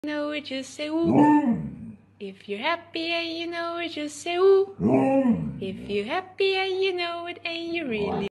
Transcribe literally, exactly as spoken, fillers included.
you know it, just say ooh. If you're happy and you know it, just say ooh. If you're happy and you know it, and you really